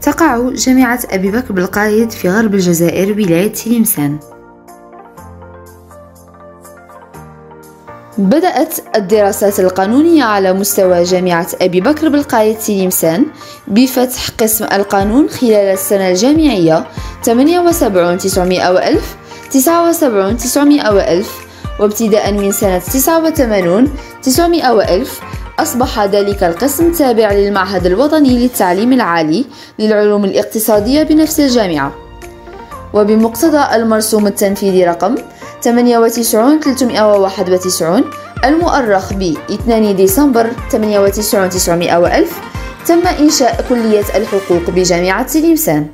تقع جامعة أبي بكر بالقايد في غرب الجزائر ولاية تلمسان. بدأت الدراسات القانونية على مستوى جامعة أبي بكر بالقايد تلمسان بفتح قسم القانون خلال السنة الجامعية 78-900 وألف 79-900 وألف، وابتداء من سنة 89-900 وألف أصبح ذلك القسم تابع للمعهد الوطني للتعليم العالي للعلوم الاقتصادية بنفس الجامعة، وبمقتضى المرسوم التنفيذي رقم 98-391 المؤرخ ب 2 ديسمبر 98-900 وألف تم إنشاء كلية الحقوق بجامعة تلمسان.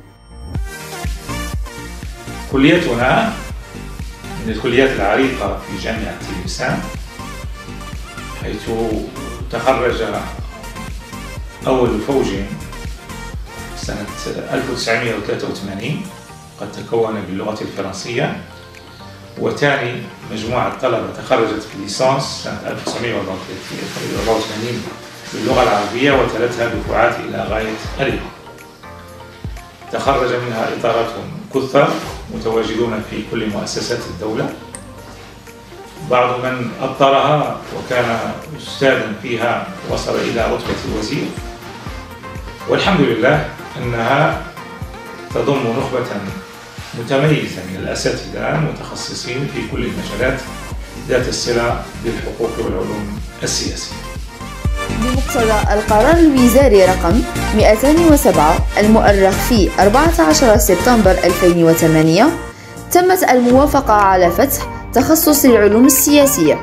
كليتنا من الكليات العريقة في جامعة تلمسان، حيث تخرج أول فوج سنة 1983 قد تكون باللغة الفرنسية، وثاني مجموعة طلبة تخرجت بالليسانس سنة 1984 باللغة العربية، وثلاثها دفعات إلى غاية اليوم. تخرج منها إطارات كثر متواجدون في كل مؤسسات الدولة، بعض من أبطرها وكان أستاذا فيها وصل إلى رتبة الوزير، والحمد لله أنها تضم نخبة متميزة من الأساتذة المتخصصين في كل المجالات ذات الصلة بالحقوق والعلوم السياسية. بمقتضى القرار الوزاري رقم 207 المؤرخ في 14 سبتمبر 2008 تمت الموافقة على فتح تخصص العلوم السياسية.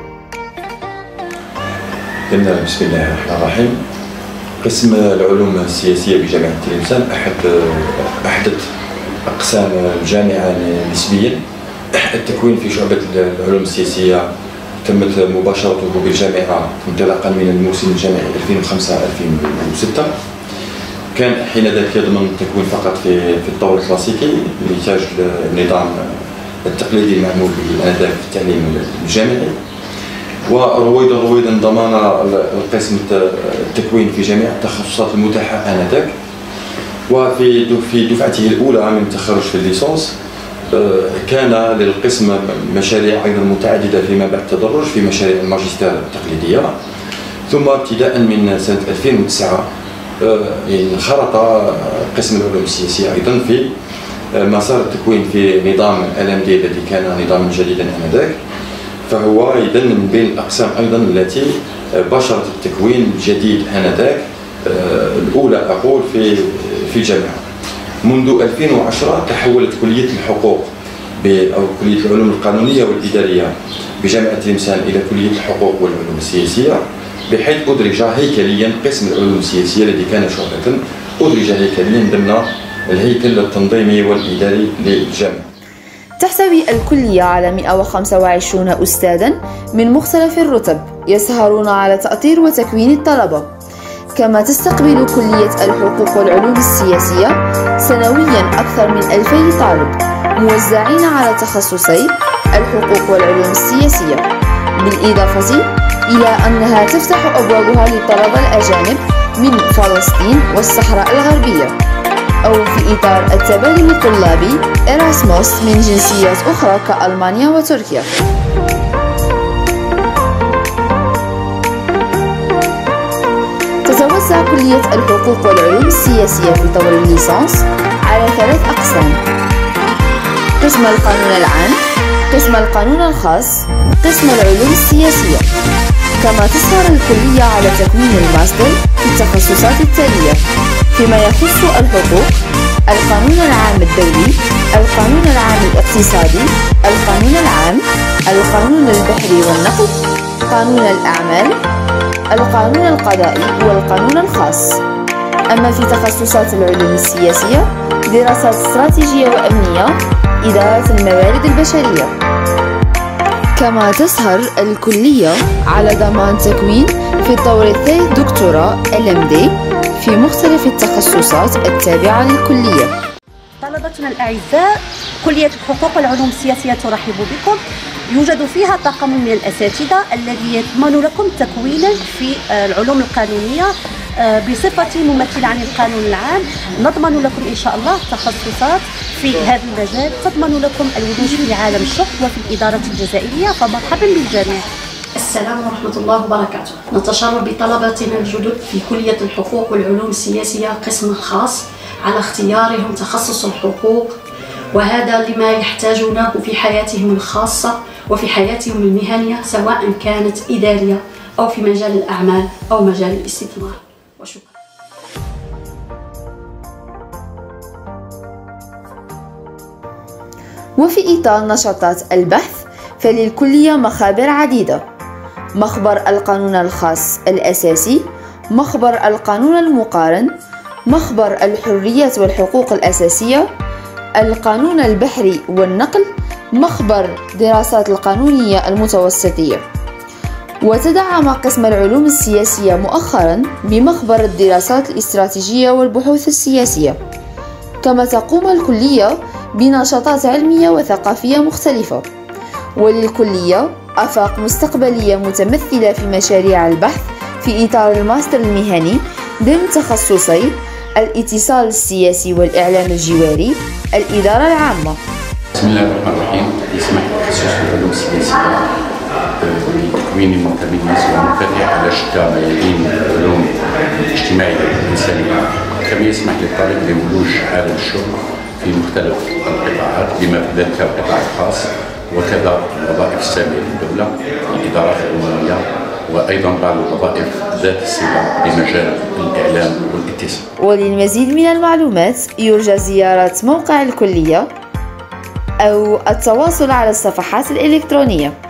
بسم الله الرحمن الرحيم. قسم العلوم السياسية بجامعة تلمسان أحدث أقسام الجامعة نسبيا. التكوين في شعبة العلوم السياسية تمت مباشرته بالجامعة انطلاقا من الموسم الجامعي 2005-2006. كان حينذاك يضمن التكوين فقط في الطور الكلاسيكي نتاج النظام التقليدي المعمول به آنذاك في التعليم الجامعي، ورويدا ضمان القسم التكوين في جميع التخصصات المتاحة آنذاك. وفي دفعته الأولى من التخرج في الليسانس كان للقسم مشاريع أيضا متعددة فيما بعد التدرج في مشاريع الماجستير التقليدية، ثم ابتداء من سنة 2009 انخرط قسم العلوم السياسية أيضا في مسار التكوين في نظام LMD الذي كان نظاما جديدا آنذاك، فهو إذن من بين الأقسام أيضا التي بشرت التكوين الجديد آنذاك، الأولى أقول في الجامعة. منذ 2010 تحولت كلية الحقوق أو كلية العلوم القانونية والإدارية بجامعة تلمسان إلى كلية الحقوق والعلوم السياسية، بحيث أدرج هيكليا قسم العلوم السياسية الذي كان شعبة أدرج هيكليا ضمن الهيكل التنظيمي والإداري للجامعة. تحتوي الكلية على 125 أستاذا من مختلف الرتب يسهرون على تأطير وتكوين الطلبة، كما تستقبل كلية الحقوق والعلوم السياسية سنويا أكثر من 2000 طالب موزعين على تخصصي الحقوق والعلوم السياسية، بالإضافة إلى أنها تفتح أبوابها للطلبة الأجانب من فلسطين والصحراء الغربية، أو في إطار التبادل الطلابي إراسموس من جنسيات أخرى كألمانيا وتركيا. تتوزع كلية الحقوق والعلوم السياسية في طور الليسانس على 3 أقسام: قسم القانون العام، قسم القانون الخاص، قسم العلوم السياسية. كما تسهر الكلية على تكوين الماستر في التخصصات التالية فيما يخص الحقوق: القانون العام الدولي، القانون العام الاقتصادي، القانون العام، القانون البحري والنقد، قانون الأعمال، القانون القضائي والقانون الخاص. أما في تخصصات العلوم السياسية دراسات استراتيجية وأمنية، إدارة الموارد البشرية. كما تسهر الكلية على ضمان تكوين في الطور الثالث دكتوراه LMD في مختلف التخصصات التابعة للكلية. طلبتنا الأعزاء، كلية الحقوق والعلوم السياسية ترحب بكم. يوجد فيها طاقم من الأساتذة الذي يضمن لكم تكوينا في العلوم القانونية بصفتي ممثلة عن القانون العام نضمن لكم إن شاء الله تخصصات في هذا المجال، تضمن لكم الولوج في عالم الشغل وفي الإدارة الجزائرية، فمرحبا بالجميع. السلام ورحمة الله وبركاته. نتشرف بطلبتنا الجدد في كلية الحقوق والعلوم السياسية قسم خاص على اختيارهم تخصص الحقوق، وهذا لما يحتاجونه في حياتهم الخاصة وفي حياتهم المهنية، سواء كانت إدارية أو في مجال الأعمال أو مجال الاستثمار. وشكرا. وفي إطار نشاطات البحث فللكلية مخابر عديدة: مخبر القانون الخاص الأساسي، مخبر القانون المقارن، مخبر الحريات والحقوق الأساسية، القانون البحري والنقل، مخبر دراسات القانونية المتوسطية. وتدعم قسم العلوم السياسية مؤخرا بمخبر الدراسات الاستراتيجية والبحوث السياسية. كما تقوم الكلية بنشاطات علمية وثقافية مختلفة، وللكلية آفاق مستقبلية متمثلة في مشاريع البحث في إطار الماستر المهني ضمن تخصصي الاتصال السياسي والإعلام الجواري، الإدارة العامة. بسم الله الرحمن الرحيم. يسمح تخصص العلوم السياسية بتكوين متميز ومنفتح على شتى ميادين العلوم الاجتماعية والإنسانية، كما يسمح للطالب بولوج عالم الشغل في مختلف القطاعات بما في ذلك القطاع الخاص، وكذا الوظائف السامية في الدولة، الإدارات العمومية، وأيضا بعض الوظائف ذات الصلة بمجال الإعلام والاتصال. وللمزيد من المعلومات يرجى زيارة موقع الكلية أو التواصل على الصفحات الإلكترونية.